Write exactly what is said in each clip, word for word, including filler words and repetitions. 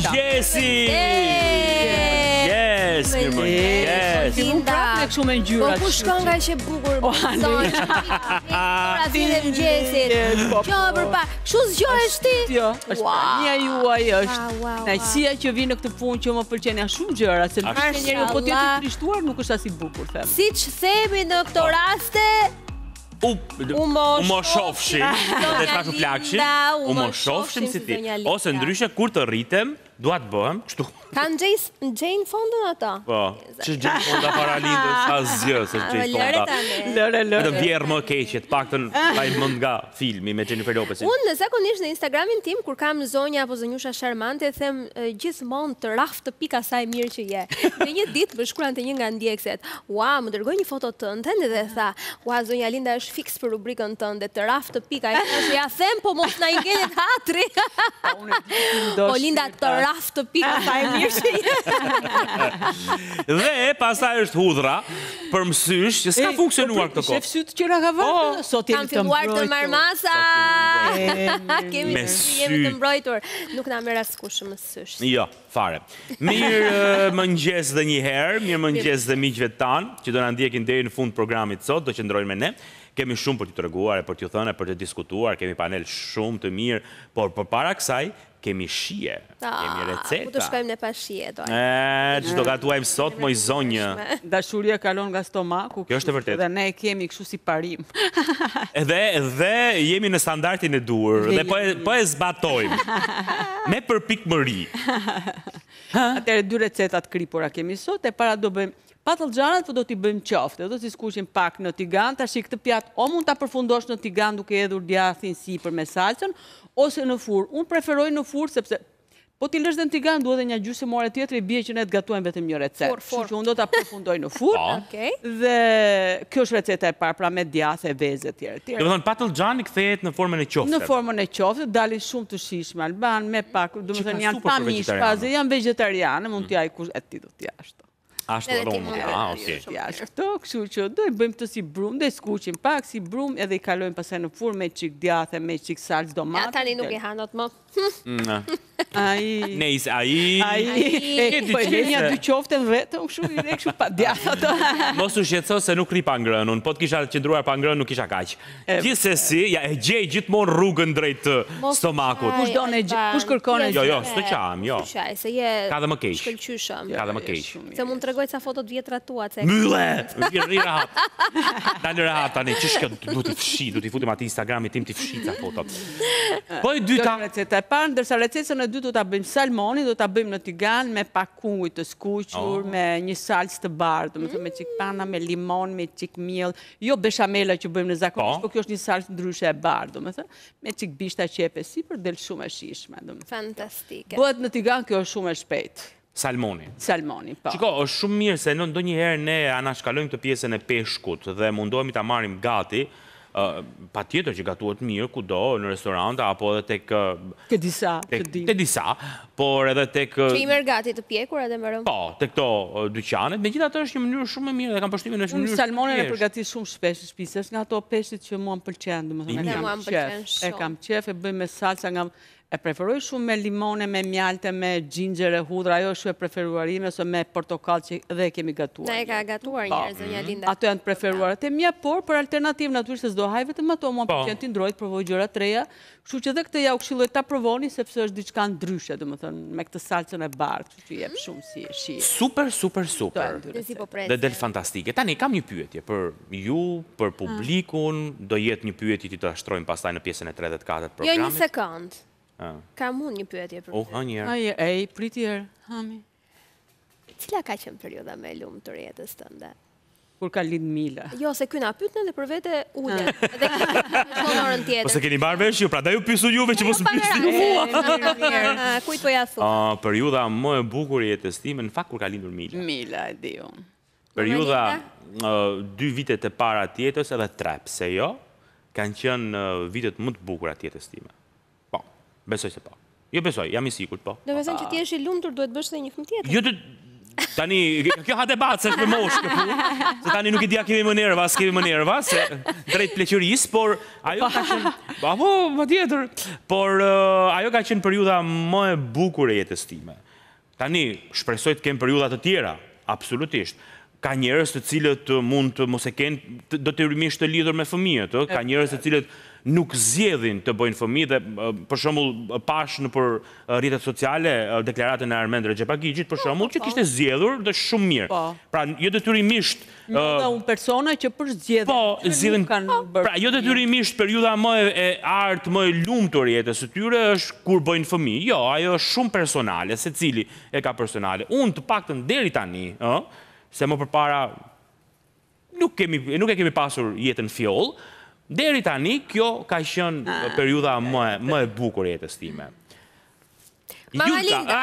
mëngjesi! Yes, mirë mëngjes! Linda, kështu me ngjyra. po ku shkon nga që bukur zonë? Ora vjen e mëngjesit. Qo për pa. Kështu zgjohesh ti? Jo, është pania juaj, është Wow, wow, wow. kënaqësia që vi në këtë punë që më pëlqen janë shumë gjëra, se nuk është njeriu po ti të Mashallah. trishtuar nuk është as i bukur them. Siç themi në këto raste, U U mo u mo shofshim, dhe ta shu plakshim, Linda, u u mo mo shofshim shofshim si si ti. zonja Linda. Ose ndryshe kur të rritem, dua të bëhem kështu. kanë gjejnë gjejnë fondën ata. Po, që gjej fonda para lindës, asgjë se gjej Lëre fonda. tani. Lëre, Vetëm lëre. vjerë më keqe, të paktën ai mend nga filmi me Jennifer Lopesin. Unë zakonisht në Instagramin tim, kur kam zonja apo zonjusha charmante, them e, gjithmonë të raftë të pika sa e mirë që je. Dhe një ditë më shkruan të një nga ndjekëset, ua, më dërgoj një foto tënde dhe tha, ua, zonja Linda është fiks për rubrikën tënde, të raftë të pika. Ja, thash, ja them, po mos na i ngelet hatri. Po Linda, të raftë të pika sa e mirë që je. Dhe pastaj është hudhra për mësysh që s'ka funksionuar këtë kohë. Shef sytë që na ka vënë, sot Kam jemi të filluar të mbrojtur. marmasa. Kemi Me sy, jemi të sy. mbrojtur. Nuk na merr askush më sysh. Jo, fare. Mirë mëngjes dhe një herë, mirë mëngjes dhe miqve tanë, që do na ndjekin deri në fund programit sot, do qëndrojnë me ne. Kemi shumë për t'ju treguar, e për t'ju thënë, e për të diskutuar, kemi panel shumë të mirë, por përpara kësaj kemi shije, kemi receta. Ku të shkojmë ne pa shije, do. E, që do gatuajmë sot, moj zonjë. Dashuria kalon nga stomaku. Kjo është e vërtetë. Dhe ne e kemi kështu si parim. Edhe, edhe jemi në standartin e dur, dhe po e, po e zbatojmë. Me përpikmëri. Atëherë dy recetat kripura kemi sot, e para do bëjmë patlıgjanat, po do t'i bëjmë qofte, do t'i skuqim pak në tigan, tash këtë pjatë o mund ta përfundosh në tigan duke hedhur djathin sipër me salcën, ose në furrë. Unë preferoj në furrë sepse po t'i lësh dhe në tigan duhet edhe një gjysmë ore tjetër, i bie që ne të gatuajmë vetëm një recetë. Kështu që unë do ta përfundoj në furrë. Okej. Dhe kjo është receta e parë, pra me djathë e vezë etj. etj. Do të thonë patlıgjani kthehet në formën e qofte. Në formën e qofte, dalin shumë të shishme alban, me pak, do të Që thënë ka janë super për pa mish, vegetarianë. pasi janë vegetariane, mund t'ja i kush e ti do t'ja ashtu. Ashtu Edhe ti aromë. mund të Ah, bësh. okay. Ja, këto, kështu që do i bëjmë të si brum, do i skuqim pak si brum, edhe i kalojmë pastaj në furrë me çik djathë, me çik salcë Ja, domate. tani nuk i hanot më. Ai Nejs, ai... ai E, po e diçka një se- dy qoften vetëm, kështu i le kështu pa djathë ato. Mos u shqetëso se nuk ri pa ngrënë, unë po të kisha qëndruar pa ngrënë nuk kisha kaq. Gjithsesi, ja e gjej gjithmonë rrugën drejt të stomakut. Kush do ne gjë- kush kërkon e Jo, jo, s'të qam, jo. Qaj, se je Ka dhe më keq. shkëlqyshëm. Ka dhe më keq. Se mund të tregoj ca fotot vjetra tua, se Mylle! Vjen ri rahat. Dalë rahat tani, ç'është kjo? Du t'i fshi, du t'i futim aty Instagramit tim t'i fshi ca fotot. Po e Kjo dyta, është receta e parë, ndërsa recetën e dytë do ta bëjmë salmoni, do ta bëjmë në tigan me pak kunguj të skuqur, me një salcë të bardhë, domethënë me çik pana, me limon, me çik miell, jo beshamela që bëjmë në zakonisht, Po. por kjo është një salcë ndryshe e bardhë, domethënë, me çik bishta qepe sipër, del shumë e shijshme, domethënë. fantastike. Bëhet në tigan, kjo është shumë e shpejtë. salmoni. Salmoni, po. Shiko, është shumë mirë se në ndonjëherë ne anashkalojmë të pjesën e peshkut dhe mundohemi ta marrim gati, uh, pa tjetër që gatuhet mirë kudo, në restorante, apo edhe tek, uh, Ke disa, tek, të dim. te disa, por edhe tek... uh, Që i merr gati të pjekur edhe më rëm. Po, te këto uh, dyqanet, megjithatë është një mënyrë shumë e mirë dhe kam përshtypjen është një Unë mënyrë salmonin e thjeshtë. përgatis shumë shpesh në shtëpi, është nga ato peshqit që mua më pëlqen, domethënë, Dhe e mua kam më pëlqen qef. E shumë. kam qef, e bëj me salsa nga e preferoj shumë me limone, me mjalte, me xhinxher e hudhër, ajo është e preferuar ime, ose me portokall që dhe e kemi gatuar. Na e ka gatuar Po. njerëz zonja Linda. Ato janë të preferuarat e mia, por për alternativë natyrisht se s'do haj vetëm ato, mua më Po. pëlqen ti ndrojt, provoj gjëra të reja. Kështu që edhe këtë ja u këshilloj ta provoni sepse është diçka ndryshe, domethënë me këtë salcën e bardhë, kështu që jep shumë si shi. Super, super, super. Dhe si po Dhe pres. del fantastike. Tani, kam një pyetje për ju, për publikun, do jetë një pyetje që të shtrojmë pastaj në pjesën e tretë dhe të katërt të Jo, një programit. sekond. Ah. Kam unë një pyetje për Oh, ty. ha njerë. Ai, ej, priti herë, hami. Cila ka qenë perioda më e lumtur e jetës tënde? Kur ka lind Mila. Jo, se ky na pyetën dhe për vete ulen. Edhe në orën tjetër. Ose keni marrë vesh ju, prandaj ju pyesu juve që mos më pyesni mua. mua. Kujt po ja thu? Ah, periudha më e bukur e jetës time, në fakt kur ka lindur Mila. Mila, e di unë. Periudha uh, dy vitet e para të jetës edhe tre, pse jo, kanë qenë uh, vitet më të bukura të jetës time. Po, besoj se po. Jo besoj, jam i sigurt po. Do të thënë që ti je i lumtur, duhet bësh edhe një fëmijë tjetër. Jo të tani, kjo ha debat, se është me moshë këtu, se tani nuk i dia kemi më nerva, s'kemi më nerva, se drejt pleqërisë, por ajo ka qenë, apo, më tjetër, por ajo ka qenë periudha më e bukur e jetës time. Tani, shpresoj të kem periudha të tjera, absolutisht. Ka njerëz të cilët mund të mos e kenë detyrimisht të lidhur me fëmijët, ka njerëz të cilët nuk zgjedhin të bëjnë fëmijë dhe për shembull pash në për rrjetet sociale deklaratën e Armend Rexhepagigjit për shembull që kishte zgjedhur dhe shumë mirë. Pra jo detyrimisht Në unë persona që për zgjedhjen. Po, zgjedhin pra jo detyrimisht periudha më e artë, më e lumtur jetës së tyre është kur bëjnë fëmijë. Jo, ajo është shumë personale, secili e ka personale. Unë të paktën deri tani, ë, se më përpara nuk kemi nuk e kemi pasur jetën fjoll. Deri tani, kjo ka qenë periudha më, më e bukur e jetës time. Mama Linda.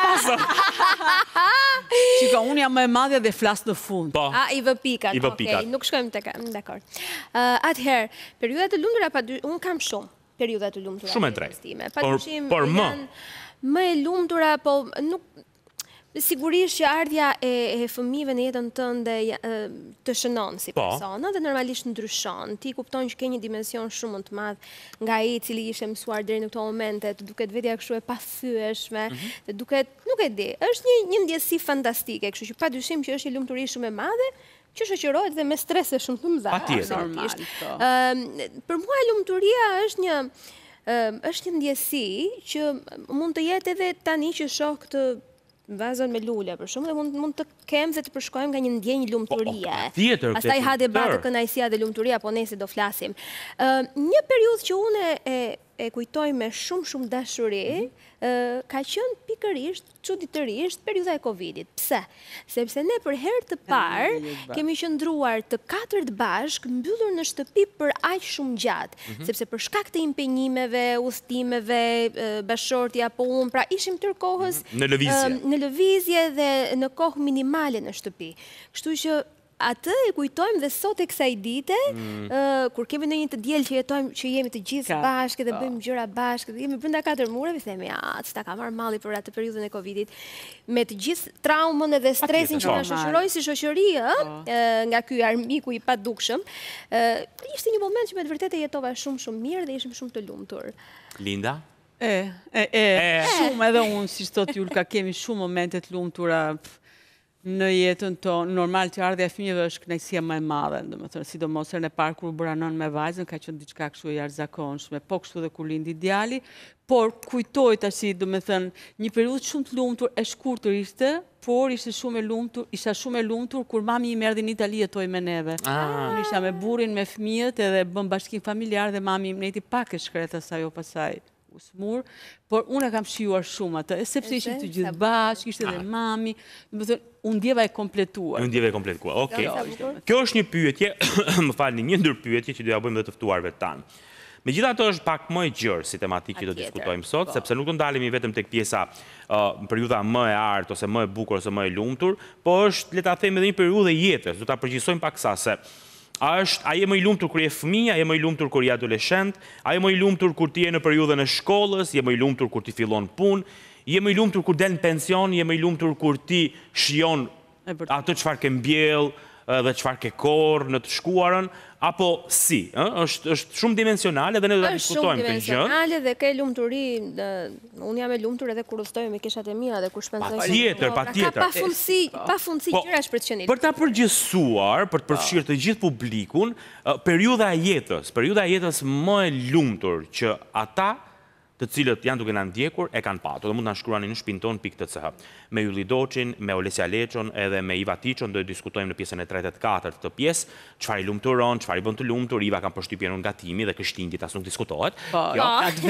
Shiko, unë jam më e madhe dhe flas në fund. Po. A, i vë pikat. I vë Okej, pikat. nuk shkojmë të kam, dakor. Uh, Atëherë, periudha të lumtura, pa dy, unë kam shumë periudha të lumtura. Shumë e në drejtë. jetës time. Pa Por- dyshim, por më. janë Më e lumtura, po nuk... Sigurisht që ardhja e, e fëmijëve në jetën tënde ja, e, të shënon si Po. persona dhe normalisht ndryshon. Ti kupton që ke një dimension shumë më të madh nga ai i cili ishe mësuar deri në këto momente, të duket vetja kështu e pathyeshme, të duket, nuk e di, është një një ndjesi fantastike, kështu që padyshim që është një lumturi shumë e madhe që shoqërohet dhe me strese shumë të mëdha. Patjetër. absolutisht. Normal, po. Ëm, për mua lumturia është një ëm, është një ndjesi që mund të jetë edhe tani që shoh këtë vazon me lule, për shumë, dhe mund, mund të kem dhe të përshkojmë nga një ndjenjë lumturie. Po, patjetër, Pastaj ha debatë patjetër. kënaqësia dhe lumturia, po nese do flasim. Uh, një periudhë që unë e, e kujtoj me shumë shumë dashuri, uh, ka qenë pikërisht, çuditërisht, periudha e Covidit. Pse? Sepse ne për herë të parë kemi qëndruar të katërt bashk, mbyllur në shtëpi për aq shumë gjatë, sepse për shkak të impenjimeve, udhëtimeve, uh, bashortja apo unë, pra ishim tërë kohës Në lëvizje. um, në lëvizje dhe në kohë minimale në shtëpi. Kështu që atë e kujtojmë dhe sot e kësaj dite, uh, kur kemi në një të diel që jetojmë, që jemi të gjithë Ka, bashkë dhe po. bëjmë gjëra bashkë, dhe jemi brenda katër mureve, themi, a, ç'ta ka marrë malli për atë periudhën e Covidit, me të gjithë traumën edhe stresin që na po. shoqëroi si shoqëri, ë, uh, nga ky armiku i padukshëm, uh, ishte një moment që me të vërtetë e jetova shumë shumë mirë dhe ishim shumë të lumtur. Linda? E, e, e, shumë edhe unë, si thot Julka, kemi shumë momente të lumtura pf, në jetën tonë. Normal që ardhja e fëmijëve është kënaqësia më e madhe, domethënë, sidomos herën e parë kur u bëra nën me vajzën, ka qenë diçka kështu e jashtëzakonshme, po kështu edhe kur lindi djali, por kujtoj tash, domethënë, një periudhë shumë të lumtur, e shkurtër ishte, por ishte shumë e lumtur, isha shumë e lumtur kur mami im erdhi në Itali jetoi me neve. Ah. Unë isha me burrin, me fëmijët edhe bëm bashkim familjar dhe mami im neti pak e shkreta sa jo pasaj usmur, por unë e kam shijuar shumë atë, e sepse ishim të gjithë bashkë, ishte edhe mami, do të thënë, unë ndjeva e kompletuar. Unë ndjeve komplet ku. Okej. Sa bukur. Kjo është një pyetje, më falni, një ndër pyetje që do ja bëjmë dhe të ftuarve tanë. Megjithatë është pak më e gjerë si tematikë që do Patjetër. diskutojmë sot, sepse nuk do ndalemi vetëm tek pjesa uh, periudha më e artë ose më e bukur ose më e lumtur, po është, le ta them, edhe një periudhë e jetës. Do ta përgjigjsojmë pak sa se a është, a je më i lumtur kur je fëmijë, a je më i lumtur kur je adoleshent, a je më i lumtur kur ti je në periudhën e shkollës, je më i lumtur kur ti fillon punë, je më i lumtur kur del në pension, je më i lumtur kur ti shijon E vërtetë. atë çfarë ke mbjell dhe çfarë ke korr në të shkuarën, apo si, ë? Është është shumë dimensionale dhe ne do ta Është shumë diskutojmë këtë gjë. dimensionale dhe ke lumturi, dhe- unë jam e lumtur edhe kur udhtoj me kishat e mia dhe kur shpenzoj. Patjetër, shumë. Pra, patjetër. Ka pafundësi, pafundësi Po, gjërash për të qenë. Për ta përgjithësuar, për të përfshirë të gjithë publikun, ë, periudha e jetës, periudha e jetës më e lumtur që ata të cilët janë duke na ndjekur e kanë patur. Do mund të na shkruani në shtëpinë tonë pikë të ch. Me Ylli Doçin, me Olesja Leçon edhe me Iva Tiçon do të diskutojmë në pjesën e tretë e të katërt të pjesë, çfarë i lumturon, çfarë i bën të lumtur. Iva kanë përshtypjen unë gatimi dhe kështindit as nuk diskutohet. Po, Jo, atë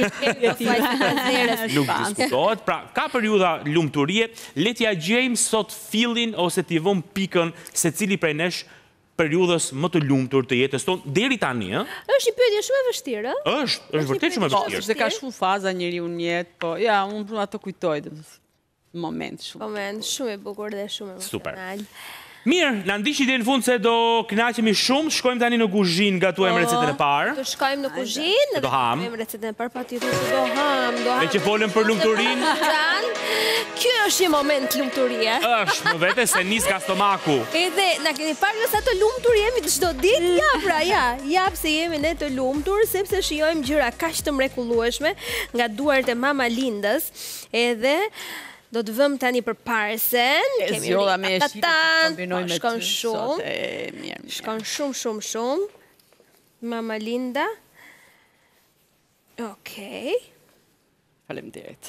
vetë. nuk diskutohet. Pra, ka periudha lumturie, le t'ja gjejmë sot fillin ose t'i vëmë pikën se cili prej nesh periudhës më të lumtur të jetës tonë deri tani, ë? Është një pyetje shumë e vështirë, ë? Është, është vërtet shumë e Po, vështirë. sepse ka shumë faza njeriu në jetë, po, ja, unë për ato kujtoj, do të thë- moment shumë. Moment shumë e bukur dhe shumë Super. emocional. Mirë, na ndiqni deri në fund se do kënaqemi shumë. Shkojmë tani në kuzhinë, gatuajmë recetën e parë. Do shkojmë në kuzhinë Do ham. Kemi recetën e parë, patjetër se do ham, do ham. Me që folëm për lumturinë. Ky është një moment lumturie. Është, më vete se nis ka stomaku. Edhe, na keni parë sa të lumtur jemi të çdo ditë? Ja, pra, ja. Ja, pse jemi ne të lumtur, sepse shijojmë gjëra kaq të mrekullueshme nga duart e Mama Lindës. Edhe do të vëmë tani për parsen. E zjolla me e shqipë, kombinoj me Shkon ty, shumë. sot, e, mirë, mirë. Shkon shumë, shumë, shumë. Mama Linda. Okej. Faleminderit.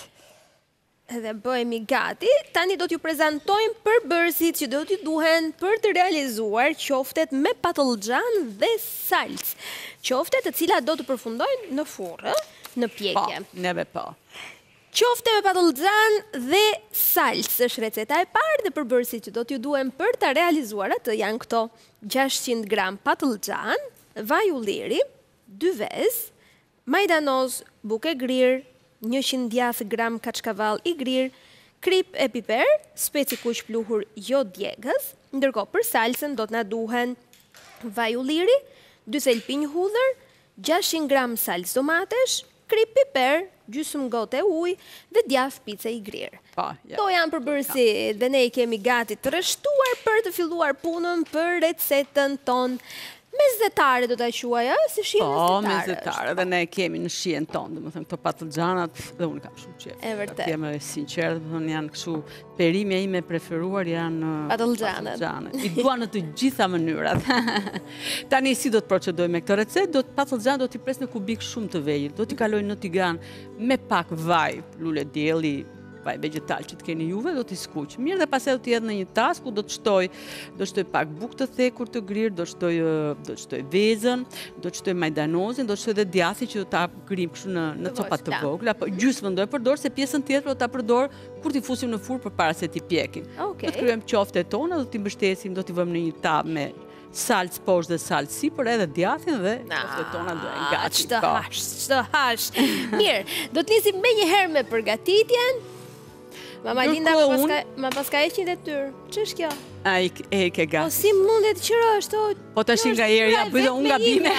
Edhe bëhemi gati. Tani do t'ju prezantojmë përbërësit që do t'ju duhen për të realizuar qoftet me patlıcan dhe salcë. Qoftet të cilat do të përfundojnë në furrë, në Po, pjekje. neve po. Qofte me patlıcan dhe salcë është receta e parë dhe përbërësit që do t'ju duhen për të realizuar atë janë këto gjashtëqind gram patlıcan, vaj ulliri, dy vezë, majdanoz, buke grirë, njëqind djathë gram kaçkavall i grirë, krip e piper, speci kuq pluhur jo djegës, ndërkohë për salsën do të na duhen vaj ulliri, dy thelpinj hudhër, gjashtëqind gram salcë domatesh, krip piper, gjysmë gote ujë dhe djathë pice i grirë. Po, ja. Këto janë përbërësit dhe ne i kemi gati të rreshtuar për të filluar punën për recetën tonë. Meszetare do t'a quaja, si shije Po, meszetare. mezetare, dhe ne kemi në shijen tonë, dhe më thëmë, këto patlıgjanat, dhe unë kam shumë qef. E vërtet. Jemi sinqerë, dhe thënë janë kështu, perimja ime preferuar janë Patlıgjanat. patlıgjanat. I dua në të gjitha mënyrat. Tani si do të procedoj me këtë recet, do të patlıgjan do t'i pres në kubik shumë të vegjël, do t'i kaloj në tigan me pak vaj, lule dielli, vaj vegetal që të keni juve, do t'i skuq. Mirë dhe pas e do t'i jedh në një tas ku do të shtoj, do të shtoj pak bukë të thekur të grirë, do të shtoj, do të shtoj vezën, do të shtoj majdanozin, do të shtoj dhe djathi që do ta grim kështu në në copa të vogla, apo gjysmën do e përdor se pjesën tjetër do ta përdor kur t'i fusim në furrë përpara se t'i pjekim. Okej. Do të kryejmë qoftet tona, do t'i mbështesim, do t'i vëmë në një tab me salcë poshtë dhe salcë sipër, edhe djathin dhe qoftet tona do e gati. Ç'të Po. hash, ç'të hash. Mirë, do t'nisim me një herë me përgatitjen. Mama Linda Ndërkohë ma unë- paska, ma paska heqin dhe tyrë. Që është kjo? A i k- e ke Po gati. si mundet qërësht? Po tash nga herë ja bëj dhe unë gabime.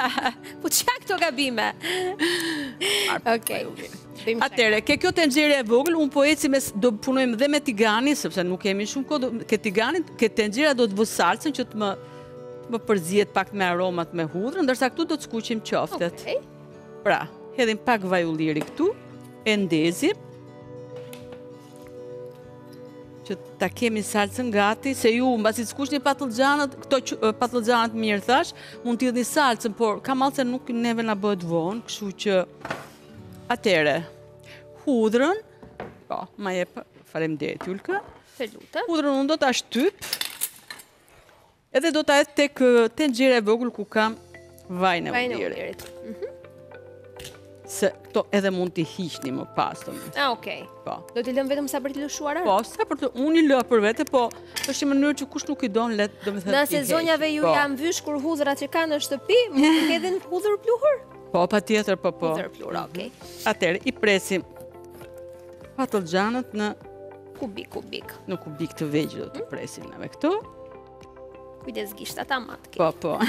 Po çka këto gabime? Okej. Bëjmë shaka. Atëre, ke kjo tenxhere e vogël, unë po eci me, s- do punojmë dhe me tiganin, sepse nuk kemi shumë kohë, do- ke tiganin, ke tenxhera do të vë salcën që të më, të më përzihet pak me aromat me hudrën, ndërsa këtu do të skuqim qoftet. Okej. Pra, hedhim pak vaj ulliri këtu, e ndezim, që ta kemi salcën gati, se ju mbasi të skuqni patlıgjanët, këto që- ë, patlıgjanët mirë thash, mund t'i dhni salcën, por ka mallë se nuk neve na bëhet vonë, kështu që atëre, hudrën, po, ma jep, faleminderit Julka. Të lutem. Hudrën unë do ta shtyp, edhe do ta hedh tek ë, tenxhera e vogël ku kam vajin e Vajin e ullirit. ullirit. Se këto edhe mund t'i hiqni më pas, domethënë. Ah, okej. Po. Do t'i lëm vetëm sa për t'i lëshuara? Po, sa për të, unë i lë për vete, po është një mënyrë që kush nuk i don let, domethënë. Nëse t'i heqë. zonjave ju Po. jam vysh kur hudhrat që kanë në shtëpi, mund të hedhin hudhër pluhur? Po, patjetër, po, po. Hudhër pluhur, okej. Atëherë i presim patlıgjanët në Kubik, kubik. në kubik të vegjël do t'i presim neve këtu. Kujdes gishta ta matke. Po, po.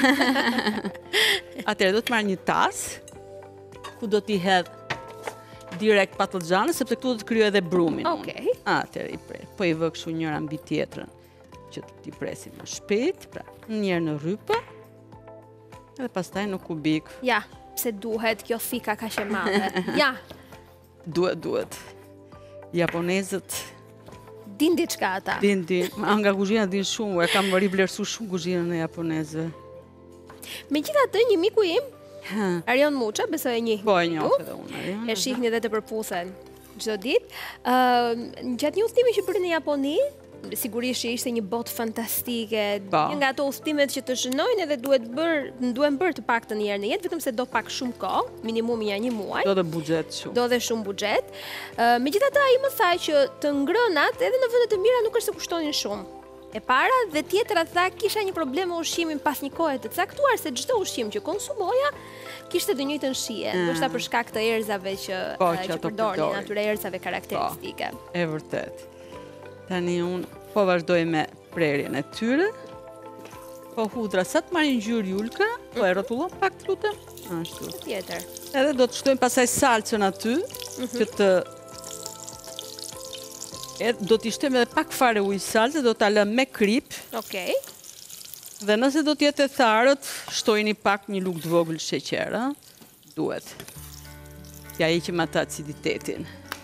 Atëherë do të marr një tas ku do t'i hedh direkt patlıgjanët, sepse këtu do të krijoj edhe brumin. unë. Okej. Atëherë i pres. Po i vë kështu njëra mbi tjetrën që t'i presim më shpejt, pra njërë në rrypë, edhe pastaj në kubik. Ja, pse duhet kjo thika kaq e madhe. Ja, Duhet, duhet. Japonezët din diçka ata. din, din, nga kuzhina din shumë, e kam rivlerësu shumë kuzhinën e japonezëve. Megjithatë, një miku im, Arion Muça, besoj e njeh. Po e njoh edhe unë. Arion, E shihni edhe të përputhen çdo ditë. Ë, gjatë një udhëtimi që bëri në Japoni, sigurisht që ishte një botë fantastike, Po. një nga ato udhëtimet që të shënojnë edhe duhet bër, duhen bërë të paktën një herë në jetë, vetëm se do pak shumë kohë, minimumi ja një muaj. do dhe buxhet shumë. Do dhe shumë buxhet. Uh, Megjithatë ai më tha që të ngrënat edhe në vende të mira nuk është se kushtonin shumë. E para dhe tjetra tha kisha një problem me ushqimin pas një kohe të caktuar se çdo ushqim që konsumoja kishte të njëjtën shije, ndoshta për shkak të erëzave që Po, uh, që që ato përdorin, përdorin. atyre erëzave karakteristike. E vërtet. Tani unë po vazhdoj me prerjen e tyre. Po hudra sa të marrin ngjyrë Julka, po e rrotullon pak të lutem. Ashtu. Tjetër. Edhe do të shtojmë pasaj salcën aty, që të E, do t'i shtojmë edhe pak fare ujë salce, do t'a lëmë me krip. Okej. Dhe nëse do t'jetë e tharët, shtojni pak një lugë të vogël sheqer, ë? Duhet. Ja heqim atë aciditetin.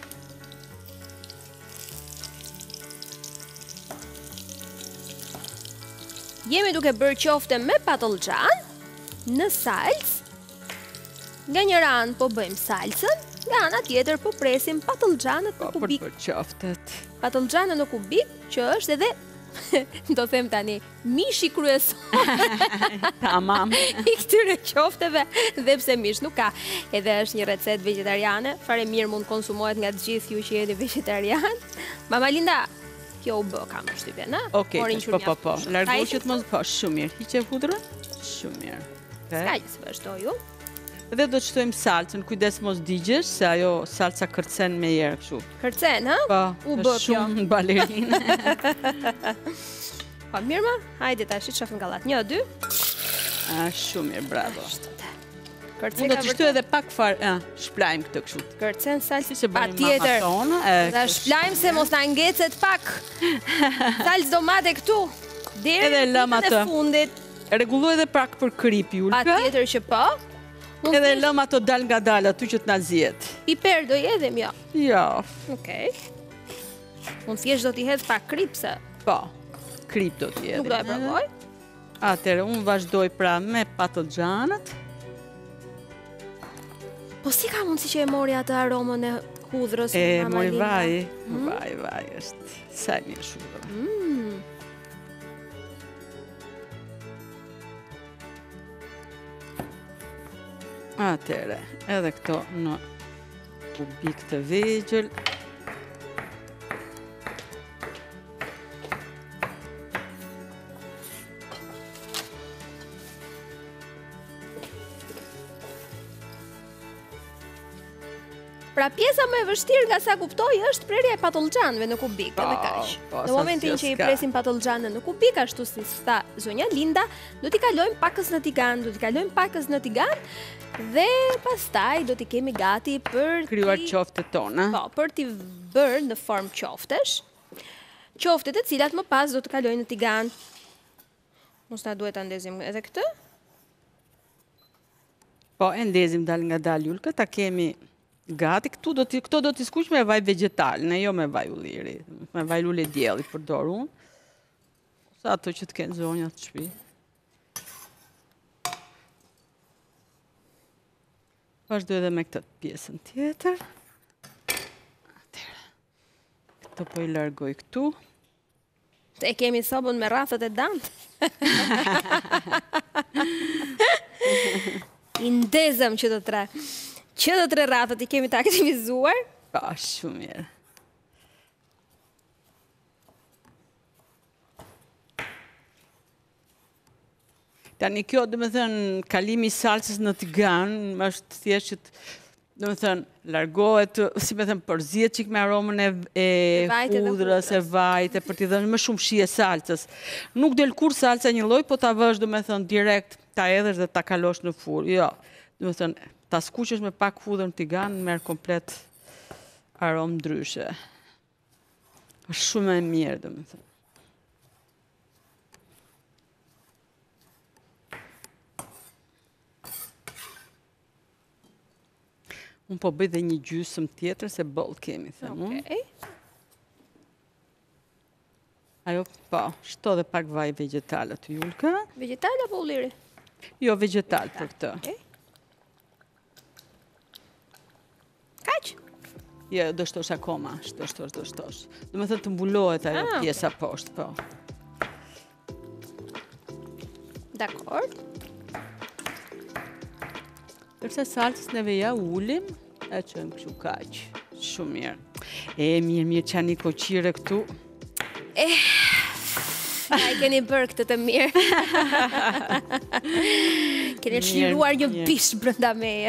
Jemi duke bërë qofte me patlıcan në salcë. Nga njëra anë po bëjmë salcën, nga ana tjetër po presim patlıcanët në Po, për kubik. për qoftet. Patlıcanët në kubik, që është edhe do them tani, mishi kryesor Tamam. i këtyre qofteve, dhe pse mish nuk ka. Edhe është një recet vegetariane, fare mirë mund konsumohet nga të gjithë ju që jeni vegetarian. Mama Linda, kjo u bë kam përshtypjen, a? Okej, Morin po, po, po. qurnia. Largo Ka që të mos, po, shumë mirë. Hiqe hudrën? Shumë mirë. Ska që së vazhdoju. Dhe do të shtojmë salcën, kujdes mos digjesh, se ajo salca kërcen me herë kështu. Kërcen, ha? Po, U është bë kjo. shumë balerinë. Pa mirë ma? Hajde ta shit shafën gallat. Një, dy. Ah, shumë mirë, bravo. Kërcen Unë do ka të shtoj edhe pak fare, ah, shplajmë këtë kështu. Kërcen salcë Si që pa bëni tjetër. mama tonë, e, Dhe kështu. shplajmë se mos na ngecet pak. Salcë domate këtu. Deri Edhe lëm ditën e atë. fundit. Rregulluj edhe pak për krip, Pa Julka. tjetër që po. Mund Edhe të lëm ato dal nga dal aty që të na zihet. piper do jedhem jo. Jo, Okej. Unë thjesht do t'i hedh pak krip se po. Krip do të jetë. nuk do e provoj. Atëherë, unë vazhdoj pra me patlıcanët. Po si ka mundësi që e mori atë aromën e hudhrës? E, Mama mori Linda? vaj, vaj, vaj, është sa e mirë shumë. Mm. Atëherë, edhe këto në kubik të vegjël. Pra pjesa më e vështirë nga sa kuptoj është prerja e patlıcanëve në kubik, Po, edhe kaq. po, Në sa momentin gjë që i s'ka. presim patlıcanën në kubik, ashtu si tha zonja Linda, do t'i kalojmë pakës në tigan, do t'i kalojmë pakës në tigan dhe pastaj do t'i kemi gati për Krijuar t'i- qoftet tona. Po, për t'i bërë në formë qoftesh. Qoftet e cilat më pas do të kalojnë në tigan. Mos na duhet ta ndezim edhe këtë. Po, e ndezim dal nga dal, Julka, ta kemi gati. Këtu do t'i, këto do t'i skuq me vaj vegetal, ne jo me vaj ulliri. Me vaj lule djelli përdor unë. Sa ato që të kenë zonja të shtëpi. Vazhdoj edhe me këtë pjesën tjetër. Atëherë. Këto po i largoj këtu. E kemi sobën me rrathët e dant. I ndezëm që të tre. Që të tre rrathët i kemi të aktivizuar. Pa, shumë mirë. Tani kjo, dhe me thënë, kalimi i salsës në tigan, është thjesht që të, dhe me thënë, largohet, si me thënë, përzihet qik me aromën e, e vajit edhe hudrës, e hudrës. vajt, e për t'i dhënë më shumë shije salsës. Nuk del kur salsa një lloj, po ta vësh, dhe me thënë, direkt, ta edhesh dhe ta kalosh në furrë. Jo, dhe me thënë, ta skuqesh me pak hudhër në tigan, merr komplet aromë ndryshe. Është shumë e mirë, dhe me thënë. Unë po bëj dhe një gjysmë tjetër, se boll kemi, them unë. Okej. Ajo, po, shto dhe pak vaj vegetal aty, Julka. Vegetal apo ulliri? Jo, vegetal për këtë. Okej. Kaq? Jo, do shtosh akoma, do shtosh, do shtosh. Do me thënë të mbulohet ajo Ah, pjesa poshtë, po. Dakor. Tërse salcës neve ja ulim, e qëmë kështu kaq. Shumë mirë. E, mirë, mirë, qa një koqire këtu. Na i keni bërë këtë të mirë. Keni Mirë, shliruar një mirë. bish brenda meje.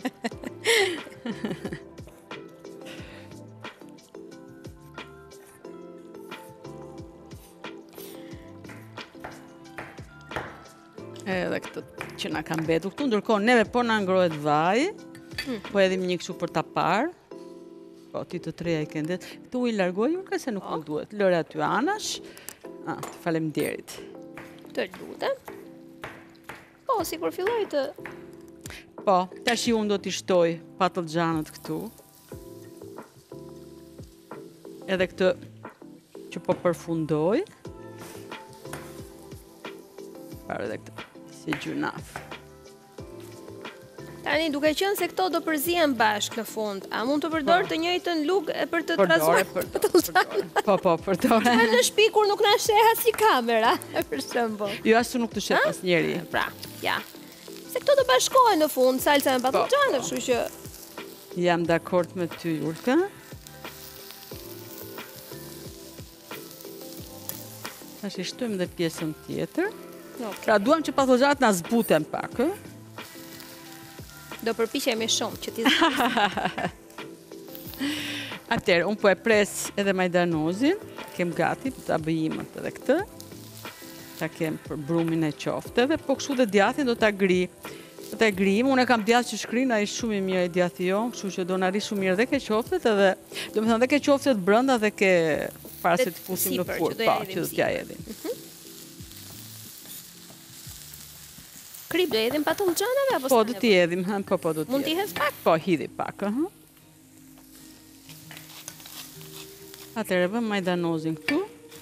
Edhe këtë që na ka mbetur këtu, ndërkohë neve po na ngrohet vaj, po edhim një kështu për ta parë. Po, ti të treja i këndet. Këtu i largoj Julka se nuk më duhet. Lëre aty anash. Ah, faleminderit. Të lutem. Po, si kur filloj të... Po, tash unë do t'i shtoj patlıgjanët këtu. Edhe këtë që po përfundoj. Parë edhe këtë, si gjunaf. Tani, duke qenë se këto do përzihen bashkë në fund, a mund të përdor të njëjtën lugë e për të Përdore, trazuar përdore. Po, po, përdore. Çfarë në shtëpi kur nuk na sheh as si kamera, për shembull. Jo, ashtu nuk të shef as njeri. Pra, ja. Se këto do bashkohen në fund, salca me patlıgjanë, kështu që Jam dakord me ty, Julka. Tash i shtojmë dhe pjesën tjetër. Pra duam që patlıgjanët na zbuten pak, ë? do përpiqemi shumë që ti zgjidhni. Atëherë, unë po e pres edhe majdanozin, kem gati, ta bëjimët edhe këtë. Ta kem për brumin e qofteve, po kështu dhe djathtin do ta gri. Do ta grim, unë e kam djath që shkrin, ai shumë i mirë i djathi jon, kështu që do na rri shumë mirë dhe ke qoftet edhe, do të thënë dhe ke qoftet brenda dhe ke para se të fusim në furrë, po, që do t'ja hedhim. Krip do hedhim patlıgjanave apo Po, do t'i hedhim, po, po, do t'i hedhim. Mund t'i hedh pak? Po, hidhi pak, ëh. Atëherë bëm majdanozin këtu.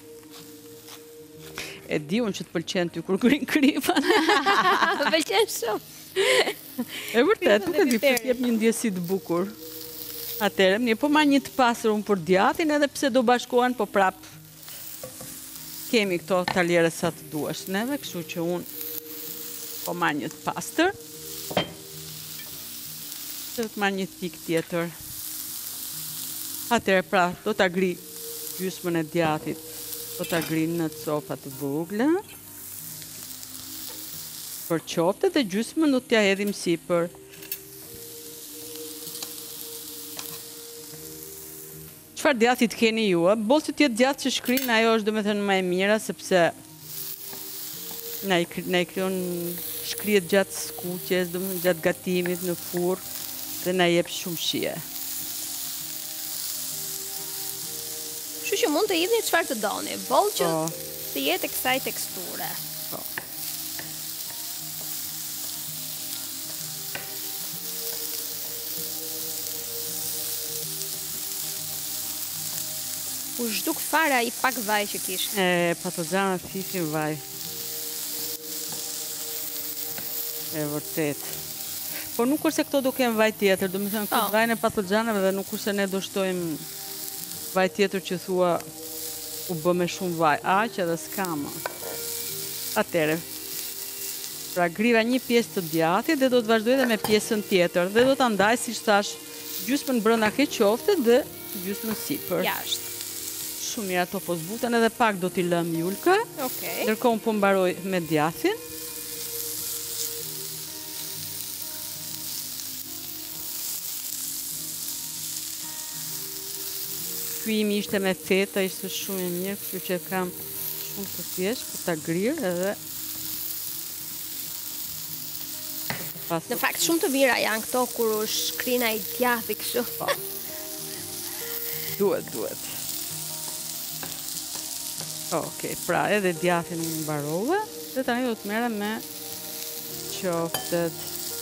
E di unë që të pëlqen ty kur grin kripën. Më pëlqen shumë. E vërtet, nuk e di pse jep një ndjesi të bukur. Atëherë, mirë, po marr një të pastër unë për djathtin, edhe pse do bashkohen, po prap kemi këto taljere sa të duash neve, kështu që unë po marr një të pastër. Dhe të marr një tik tjetër. Atëherë, pra, do ta gri gjysmën e djathtit, do ta gri në copa të vogla. Për qoftet dhe gjysmën do t'ja hedhim sipër. Çfarë djathti të keni ju? Bollë të tjetë djathtë që shkrin, ajo është domethënë më e mira sepse na i na i krijon shkrihet gjatë skuqjes, domethënë gjatë gatimit në furrë dhe na jep shumë shije. Kështu që mund të hidhni çfarë të doni, boll që të jetë kësaj teksture. Po. U zhduk fare ai pak vaj që kish. E, patlıgjanët fifin vaj. E vërtet. Po nuk është se këto do kemë vaj tjetër, do më thënë këtë vajnë e patlıgjanëve dhe nuk është se ne do shtojmë vaj tjetër që thua u bë me shumë vaj. Aq edhe s'kama. Atëre. Pra griva një pjesë të djathtit dhe do të vazhdoj edhe me pjesën tjetër dhe do ta ndaj siç thash gjysmën brenda ke qoftet dhe gjysmën sipër. Jashtë. Shumë mirë, ato po zbuten edhe pak do t'i lëm Julka. Okej. Ndërkohë po mbaroj me djathin. Ky imi ishte me feta, ishte shumë i mirë, kështu që kam shumë të thjeshtë për ta grirë edhe Në fakt shumë të mira janë këto kur u shkrin ai djathi kështu. Po. Duhet, duhet. Okej, pra edhe djathin unë mbarove dhe tani do të merrem me qoftet.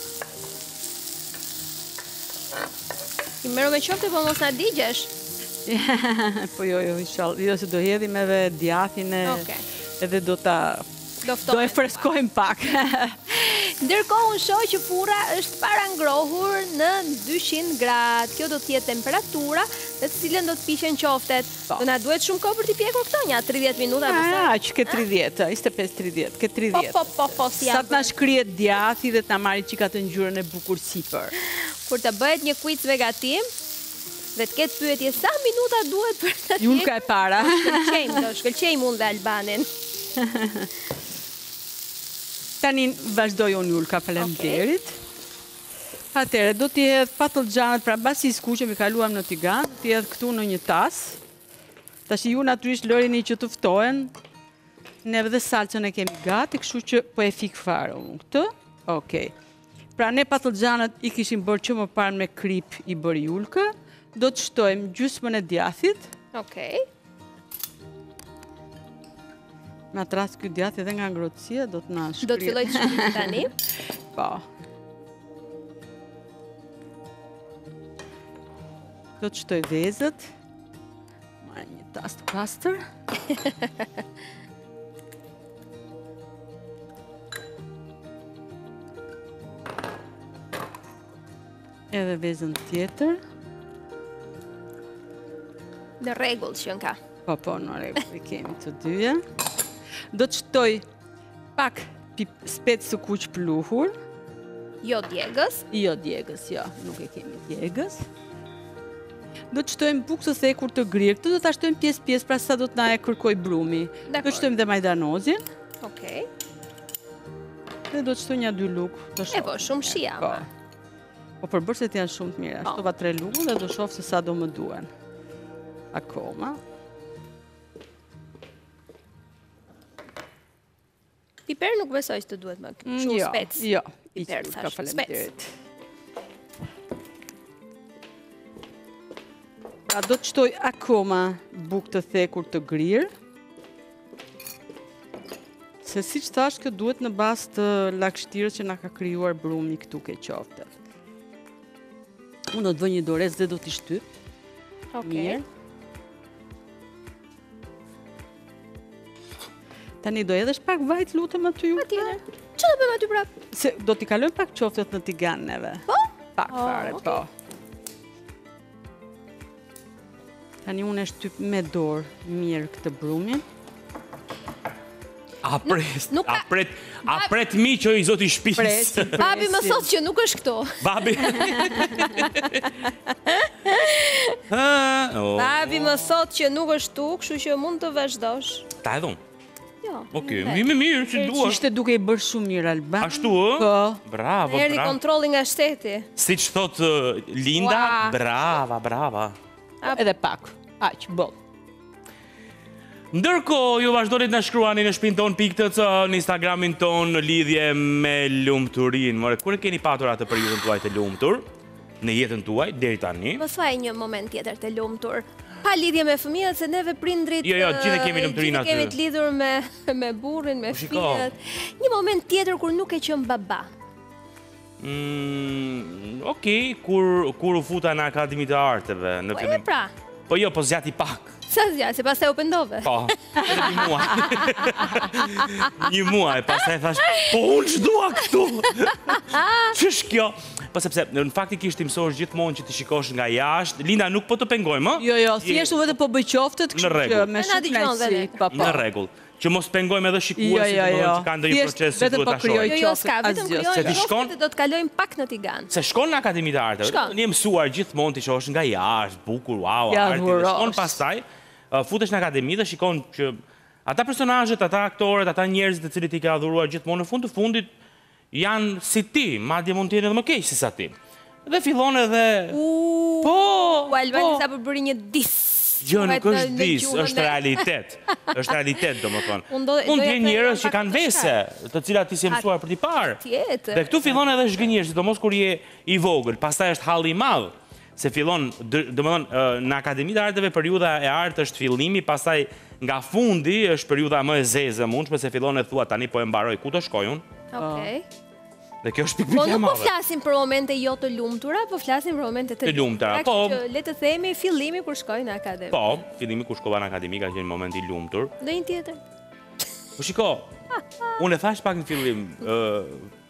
I merru me qofte po mos na digjesh. Po jo, jo, inshallah, jo se do hedhim edhe djathin e edhe do ta do e freskojmë pak. Ndërkohë unë shoh që furra është para ngrohur në dyqind gradë. Kjo do të jetë temperatura në të cilën do të piqen qoftet. Do na duhet shumë kohë për t'i pjekur këto, një tridhjetë minuta apo sa? Ah, që ke tridhjetë, njëzet e pesë tridhjetë, ke tridhjetë. Po, po, po, po, si sa të na shkrihet djathi dhe të na marrë çika të ngjyrën e bukur sipër. Kur të bëhet një quiz me gatim, dhe të ketë pyetje sa minuta duhet për të pjekur. Julka e para. Shkëlqejmë, do shkëlqejmë unë dhe Albanin. Tani vazhdoj unë Julka, faleminderit. Atëherë, do t'i hedh patlıgjanët, pra mbasi i skuqem i kaluam në tigan, t'i hedh këtu në një tas. Tash ju natyrisht lërini që të ftohen. Neve dhe salcën e kemi gati, kështu që po e fik fare unë këtë. Okej. Pra ne patlıgjanët i kishim bërë që më parë me krip i bërë Julka. do të shtojmë gjysmën e djathit. Okej. Në atë rast ky djath edhe nga ngrohtësia do të na shkrijë. Do të filloj të shkruaj tani. Po. Do të shtoj vezët. Marr një tas të pastër. Edhe vezën tjetër. Në rregull që ka. Po, po, në rregull, i kemi të dyja. Do të shtoj pak specë së kuq pluhur. Jo djegës. Jo djegës, jo, nuk e kemi djegës. Do të shtojmë bukë të thekur të grirë. Këtë do të shtojmë pjesë-pjesë, pra sa do të na e kërkoj brumi. Do të shtojmë dhe majdanozin. Okej. Dhe do të shtoj një dy lukë. E po, shumë shia. Po. Po përbërësit janë shumë të mira. Shtova tre lukë dhe do shoh se sa do më duhen. Akoma. Piper nuk besoj që të duhet më shumë jo, spec. Jo, piper ka thash, faleminderit. Pra do të shtoj akoma bukë të thekur të grirë. Se si që thash, kjo duhet në bazë të lakshtirës që na ka krijuar brumi këtu ke qofte. Unë do të vë një dorez dhe do t'i shtyp. Okej. Tani do edhe shpak vajt lutem aty ju? Patjetër. Ço do bëjmë aty prapë? Se do t'i kalojmë pak qoftet në tigan neve. Po? Pak fare, Oh, po. Tani unë e shtyp me dorë mirë këtë brumin. A pret, nuk a ka- pret, a pret mi që i zoti shtëpisë. Presim, presim. Babi më thot që nuk është këto. Babi. Ha, oh. Babi më thot që nuk është tu, kështu që mund të vazhdosh. Ta edhon. Jo. Okej, mi me mirë që Që dua. ishte duke i bërë shumë mirë Alban. Ashtu ë? Po. Bravo, Erdhi bravo. kontrolli nga shteti. Siç thot uh, Linda, Ua. brava, brava. Edhe pak. Aq, boll. Ndërkohë, ju vazhdoni të na shkruani në shtëpinë tonë pikë të c në Instagramin tonë në lidhje me lumturinë. More, kur e keni patur atë periudhën tuaj të lumtur në jetën tuaj deri tani? Më thuaj një moment tjetër të lumtur. Pa lidhje me fëmijët, se neve prindrit Jo, jo, gjithë ë, kemi lumturinë gjithë kemi aty. të lidhur me me burrin, me Po, shiko. fëmijët. Një moment tjetër kur nuk e qen baba. Mm, Okej, kur kur u futa në Akademinë të Arteve, në Po e fillim. pra, Po jo, po zgjati pak. sa zja, se pastaj u pendove. Po, edhe një muaj. Një muaj, pastaj thash, po unë ç'dua këtu. Ç'është kjo? Po sepse në faktikisht ti mësohesh gjithmonë që të shikosh nga jashtë. Linda, nuk po të pengojmë, ë? Jo, jo, thjesht u vetëm po bëj qoftet, Në kështu që rregull. me E na shumë dëgjon knajsi. vetë. Po, po. Në rregull. Që mos pengojmë edhe Jo, shikuesit, jo, domethënë jo. që ka ndonjë Thjesht proces që vetëm duhet po ta krijoj shohim. Jo, jo, s'ka, qoftet, vetëm asgjë. krijoj Se ti shkon? qoftet, do të kalojmë pak në Tigan. Se shkon në Akademinë të Arteve, Shkon. një mësuar gjithmonë ti shohësh nga jashtë, bukur, wow, Ja, arti, dhe dhurosh. shkon pastaj, uh, futesh në akademi dhe shikon që ata personazhet, ata aktorët, ata njerëzit të cilët ti ke adhuruar gjithmonë në fund të fundit janë si ti, madje mund të jenë edhe më keq se sa ti. Dhe fillon edhe U, po, u Albani po. sa po bëri një dis. Jo, nuk Quhet në- është në dis, gjuhën është e- realitet. Është realitet, domethënë. Unë do- Mund të doja jenë të njerëz jam që pak kanë të vese, të cilat ti si mësuar për t'i parë. Tjetër. Dhe këtu fillon edhe zhgënjeshtë, sidomos kur je i vogël, pastaj është halli i madh. Se fillon, dë- domethënë, ë, në Akademinë të Arteve periudha e artë është fillimi, pastaj nga fundi është periudha më e zezë e mundshme se fillon e thua tani po e mbaroj ku të shkoj unë. Okej. Dhe kjo është Po pikpyetja e nuk po madhe. flasim për momente jo të lumtura, po flasim për momente të Të lumtura, Kështu po. që le të themi fillimi kur shkoj në akademi. Po, fillimi kur shkova në akademi ka qenë moment i lumtur. Dhe një tjetër. Po shiko, unë e thash pak në fillim, ë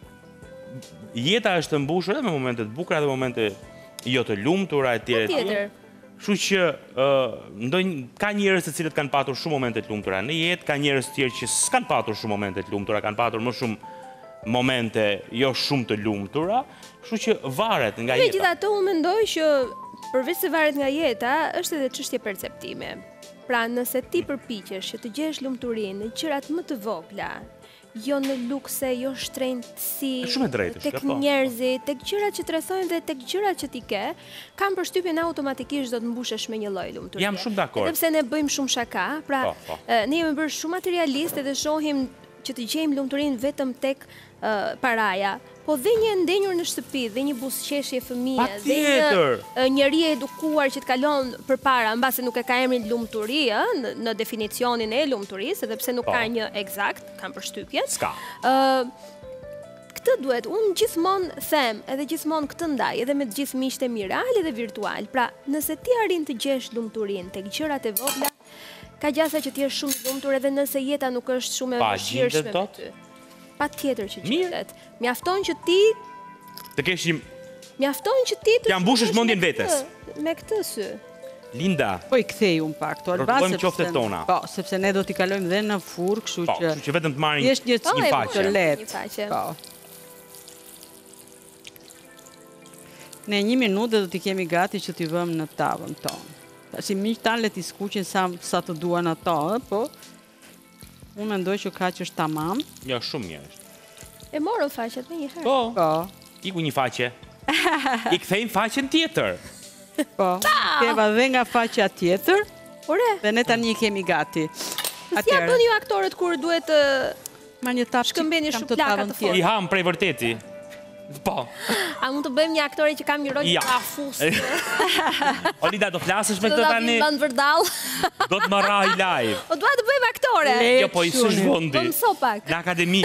jeta është e mbushur edhe me momente të bukura dhe momente jo të lumtura etj etj. Tjetër. Kështu që ë ndonjë ka njerëz të cilët kanë patur shumë momente të lumtura në jetë, ka njerëz të tjerë që s'kan patur shumë momente të lumtura, kanë patur më shumë momente jo shumë të lumtura, kështu që varet nga jeta. Megjithatë, unë mendoj që përveç se varet nga jeta, është edhe çështje perceptime. Pra, nëse ti përpiqesh që të gjesh lumturinë në gjërat më të vogla, jo në lukse, jo shtrenjtësi, Është shumë e drejtë, tek është, po. njerëzit, tek gjërat që tregojnë dhe tek gjërat që ti ke, kam përshtypjen automatikisht do të mbushesh me një lloj lumturie. Jam shumë dakord. Edhe pse ne bëjmë shumë shaka, pra Po, po. e, ne jemi bërë shumë materialistë dhe shohim që të gjejmë lumturinë vetëm tek uh, paraja, Po dhe një ndenjur në shtëpi, dhe një buzëqeshje fëmije, dhe Patjetër. një njeri e edukuar që të kalon përpara, mbase nuk e ka emrin lumturi, ë, në, në definicionin e lumturisë, edhe pse nuk Po. ka një eksakt, kam përshtypjen. S'ka. Ë, këtë duhet, unë gjithmonë them, edhe gjithmonë këtë ndaj, edhe me të gjithë miqtë e mi real edhe virtual. Pra, nëse ti arrin të gjesh lumturinë tek gjërat e vogla, ka gjasa që ti je shumë i lumtur edhe nëse jeta nuk është shumë e Pa, vështirshme gjendet me dot? ty. Pa tjetër që Mirë. gjendet. Mjafton që ti, Të keshim mjafton që ti të Ja mbushësh shkosh mendjen me vetes. këtë- Me këtë sy. Linda. Po i kthej unë pak këto Alban. Rrotulojmë sepse- qoftet tona. Po, sepse ne do t'i kalojmë dhe në furrë, kështu Po, që kështu që vetëm të marrin thjesht një, Po, një e faqe bukur, të një lehtë. faqe. Po. Ne një minutë do t'i kemi gati që t'i vëmë në tavën tonë. Tash i miq tan le t'i skuqin sa sa të duan ato, ë, po unë mendoj që kaq është tamam. Jo, shumë mirë është. E morën faqet me një herë. Po, Po, iku një faqe. I kthejmë faqen tjetër. po. Keva dhe nga faqja tjetër Ore, dhe ne tani i kemi gati. si ja bëni ju aktorët kur duhet të... Ma një tap Shkëmbeni kam shumë të plaka tavën të tjetër. I ham prej vërteti. Po. A mund të bëjmë një aktore që kam një rol Ja. trafus? Olida, do flasësh me Do këtë ta tani? vim vend vërdall. Do të më raj live. O dua të bëjmë aktore. Le- Jo, po i së shvondi. Po mëso pak. Në akademi.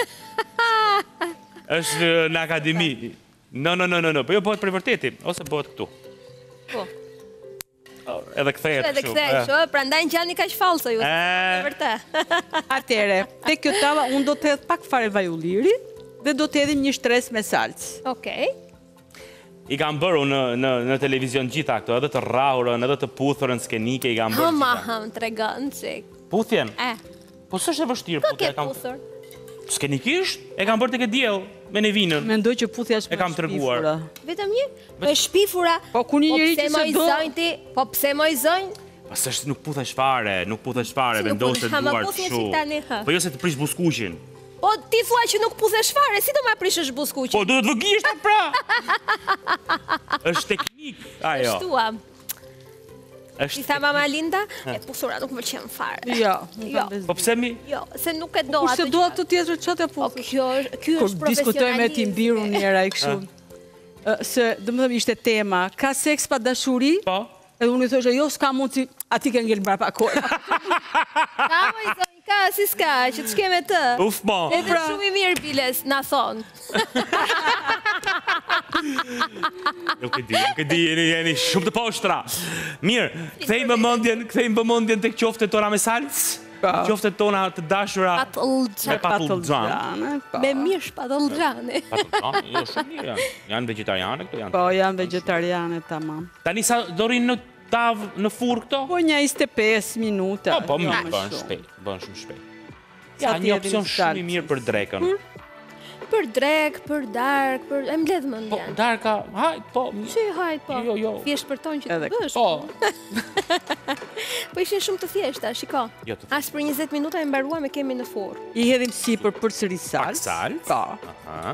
është në akademi. No, no, no, no, no. Po jo bëhet prej vërteti. Ose bëhet këtu. Po. Edhe kthehet Edhe kështu. kthej, kështu, ë, prandaj ngjani kaq fallso ju. E. Vërtet. Atere, te kjo tava unë do të hedh pak fare vaj ulliri dhe do të hedhim një shtres me salcë. Okej. I kam bërë unë në, në, në televizion gjitha këto, edhe të rrahurën, edhe të puthurën skenike, i kam bërë Hama, gjitha. ham, tregon çik. Puthjen? E, Po s'është e vështirë kë puthja. ke e kam- puthur? Skenikisht, e kam bërë tek e diell, me Nevinën. Mendoj që puthja është E kam më treguar. shpifura. Vetëm një? Po e shpifura. Po ku një njeri pse që mo se i do- zonjë ti? Po pse mo i zonjë? Pa s'është nuk puthesh fare, nuk puthesh fare, Si nuk vendoset puthesh? Ha, ma duart puth një kështu. qik tani, ha. Po jo se të prish buskuqin. Po ti thua që nuk puthesh fare, si do ma prishësh buskuqin? Po duhet të vëgish ta pra. Është teknik ajo. Shtuam. I Është. tha mama Linda, e puthura nuk më qenë fare. Jo, nuk Jo. kam bezdi. Po pse mi? Jo, se nuk e do Kurse atë. do që- atë tjetër çfarë Po puthësh? kjo është ky Kur është diskutoj me profesionalizmi. ti mbiru njëra i kështu. ë, Se, domethënë ishte tema, ka seks pa dashuri? Po. Edhe unë i thoshe, jo, s'ka mundsi, ati ke ngel mbrapa kohë. Ka më i zonjë, ka, si s'ka, që të shke me të. Uf, mo. Edhe shumë i mirë biles, na thonë. Nuk e di, nuk e di, jeni, jeni shumë të poshtra. Mirë, kthejmë vëmendjen, kthejmë vëmendjen tek qoftet tona me salcë. Po. Qoftet tona të dashura me Patullxhan. patullxhan. Patullxhane, po. Me mirë patullxhani. Patullxhan, jo shumë mirë janë. Janë vegetariane këto janë. Po, janë vegetariane, tamam. Tani sa do rinë në tavë në furrë këto? Po një njëzet e pesë minuta. Po, po, jo mirë, më bën shumë. shpejt, bën shumë shpejt. Ja, Ka ti një hedhim opsion shumë i salcë. mirë për drekën. Për drek, për dark, për... E mbledh më Po, ndjen. darka, hajt, po. Që i hajt, po. Jo, jo. Thjesht për tonë që të Edhe bësh. Po, Po ishin shumë të thjeshta, shiko. Jo të As për njëzet minuta e mbaruam e kemi në furrë. I hedhim sipër përsëri pak salcë. salcë. Po. Aha.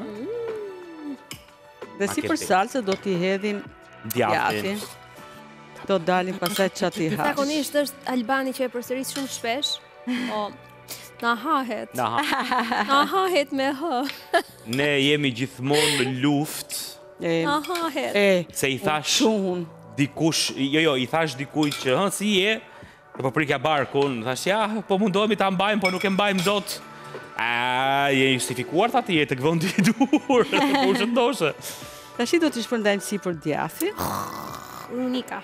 Dhe Ma sipër ke salcë do t'i hedhim Djathtin. djathtin. Do dalim pastaj çati hash. Zakonisht është Albani që e përsëris shumë shpesh. Po, na hahet. Na, ha. Na hahet me hë. Ne jemi gjithmonë në luftë, E, Na hahet. e, se i thash shumë. dikush, jo, jo, i thash dikujt që, hë, si je? Dhe po prikja barkun, thash, ja, po mundohemi ta mbajmë, po nuk e mbajmë dot. A, je justifikuar, tha ti, je të këvëndi i dur, po u shëndoshe. Tashi do t'i shpërndajmë sipër djathtin. Unika.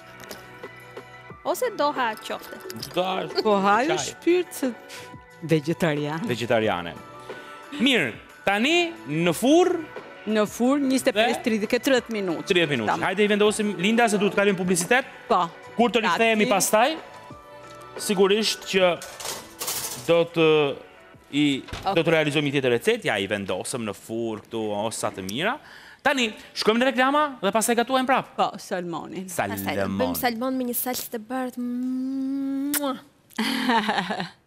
Ose doha qofte. Do është Po haju Qaj. shpirt se vegetarian. vegetariane. Mirë, tani në furrë, Në furrë njëzet e pesë tridhjetë ke tridhjetë minutë. tridhjetë minutë. Tam. Hajde i vendosim Linda se duhet të kalim publicitet. Po. Kur të rikthehemi Gati. pastaj, sigurisht që do të i do të realizojmë një tjetër recetë, ja i vendosëm në furrë këtu o sa të mira. Tani, shkojmë në reklama dhe pastaj gatuajmë prapë. Po, salmonin. Pastaj do Salmon. bëjmë salmon me një salcë të bardhë. Mua.